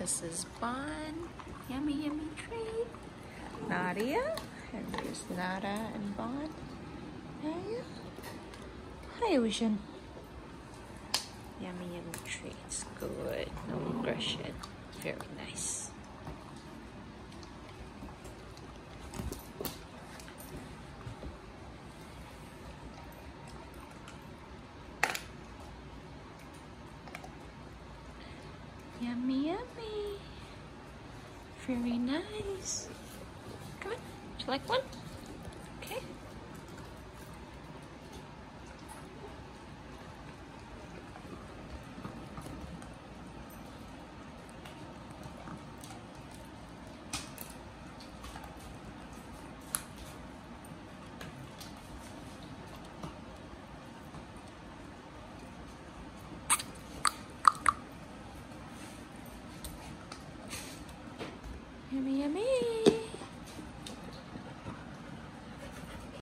This is Bonn. Yummy, yummy treat. Nadia. And there's Nada and Bonn. Nadia. Hi, Ocean. Yummy, yummy treats. Good. No aggression. Very nice. Yummy, yummy. Very nice. Come on. Would you like one? Okay. Yummy, yummy.